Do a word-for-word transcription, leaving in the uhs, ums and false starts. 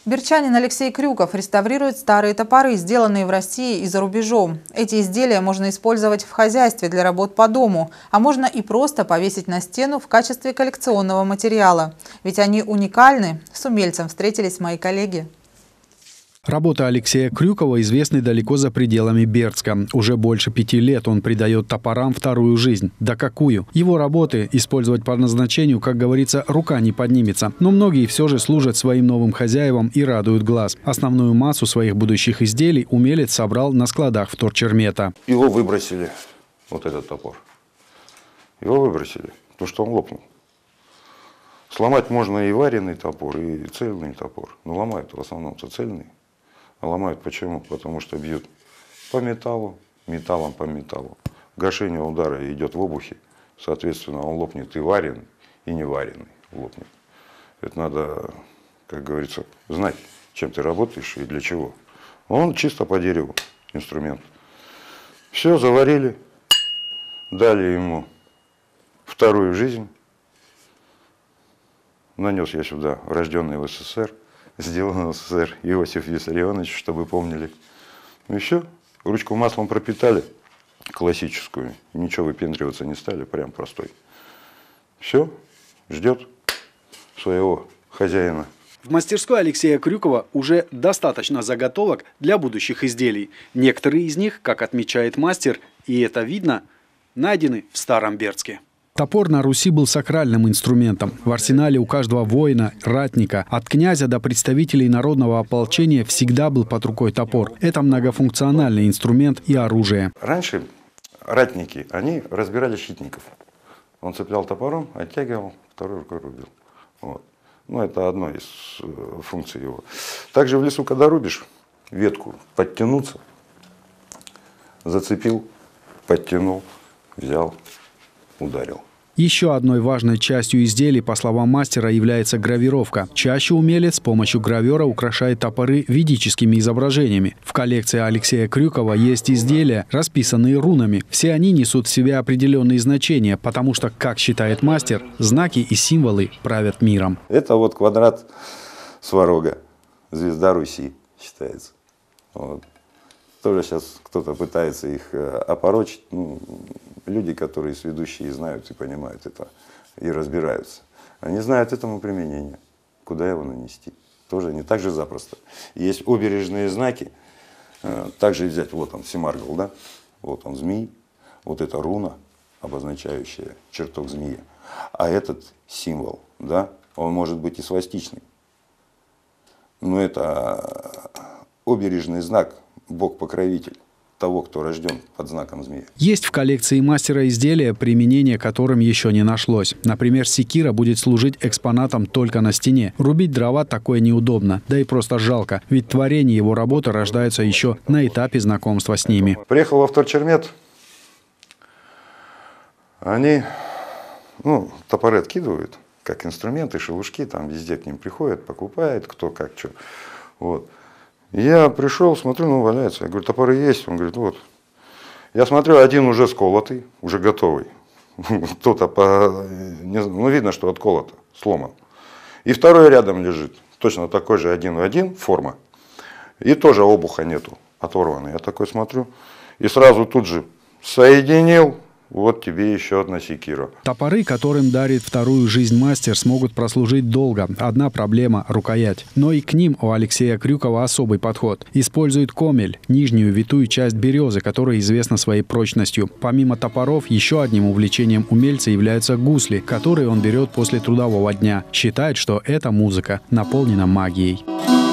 Берчанин Алексей Крюков реставрирует старые топоры, сделанные в России и за рубежом. Эти изделия можно использовать в хозяйстве для работ по дому, а можно и просто повесить на стену в качестве коллекционного материала. Ведь они уникальны. С умельцем встретились мои коллеги. Работы Алексея Крюкова известны далеко за пределами Бердска. Уже больше пяти лет он придает топорам вторую жизнь. Да какую? Его работы использовать по назначению, как говорится, рука не поднимется. Но многие все же служат своим новым хозяевам и радуют глаз. Основную массу своих будущих изделий умелец собрал на складах вторчермета. Его выбросили, вот этот топор. Его выбросили, потому что он лопнул. Сломать можно и вареный топор, и цельный топор. Но ломают в основном-то цельный. А ломают почему? Потому что бьют по металлу, металлом по металлу. Гашение удара идет в обухе, соответственно, он лопнет и вареный, и не вареный лопнет. Это надо, как говорится, знать, чем ты работаешь и для чего. Он чисто по дереву инструмент. Все, заварили, дали ему вторую жизнь. Нанес я сюда рожденный в СССР. Сделано в СССР Иосиф Виссарионович, чтобы помнили. Ну и все. Ручку маслом пропитали, классическую. Ничего выпендриваться не стали, прям простой. Все, ждет своего хозяина. В мастерской Алексея Крюкова уже достаточно заготовок для будущих изделий. Некоторые из них, как отмечает мастер, и это видно, найдены в Старом Бердске. Топор на Руси был сакральным инструментом. В арсенале у каждого воина, ратника, от князя до представителей народного ополчения всегда был под рукой топор. Это многофункциональный инструмент и оружие. Раньше ратники, они разбирали щитников. Он цеплял топором, оттягивал, второй рукой рубил. Вот. Ну, это одно из функций его. Также в лесу, когда рубишь ветку, подтянуться, зацепил, подтянул, взял, ударил. Еще одной важной частью изделий, по словам мастера, является гравировка. Чаще умелец с помощью гравера украшает топоры ведическими изображениями. В коллекции Алексея Крюкова есть изделия, расписанные рунами. Все они несут в себе определенные значения, потому что, как считает мастер, знаки и символы правят миром. Это вот квадрат Сварога, звезда Руси считается. Вот. Тоже сейчас кто-то пытается их опорочить. Ну, люди, которые сведущие, знают и понимают это, и разбираются. Они знают этому применение, куда его нанести. Тоже не так же запросто. Есть обережные знаки. Также взять, вот он, Семаргл, да? Вот он, змей. Вот это руна, обозначающая чертог змеи. А этот символ, да, он может быть и свастичный. Но это обережный знак, Бог-покровитель того, кто рожден под знаком змеи. Есть в коллекции мастера изделия, применение которым еще не нашлось. Например, секира будет служить экспонатом только на стене. Рубить дрова такое неудобно, да и просто жалко, ведь творение его работы рождается еще на этапе знакомства с ними. Приехал во вторчермет, они, ну, топоры откидывают, как инструменты, шелушки, там везде к ним приходят, покупают, кто как, что. Вот. Я пришел, смотрю, ну, валяется. Я говорю, топоры есть? Он говорит, вот. Я смотрю, один уже сколотый, уже готовый. Кто-то по... Ну, видно, что отколото, сломан. И второй рядом лежит. Точно такой же один в один, форма. И тоже обуха нету, оторванный. Я такой смотрю. И сразу тут же соединил. Вот тебе еще одна секира. Топоры, которым дарит вторую жизнь мастер, смогут прослужить долго. Одна проблема – рукоять. Но и к ним у Алексея Крюкова особый подход. Использует комель, нижнюю витую часть березы, которая известна своей прочностью. Помимо топоров, еще одним увлечением умельца являются гусли, которые он берет после трудового дня. Считает, что эта музыка наполнена магией.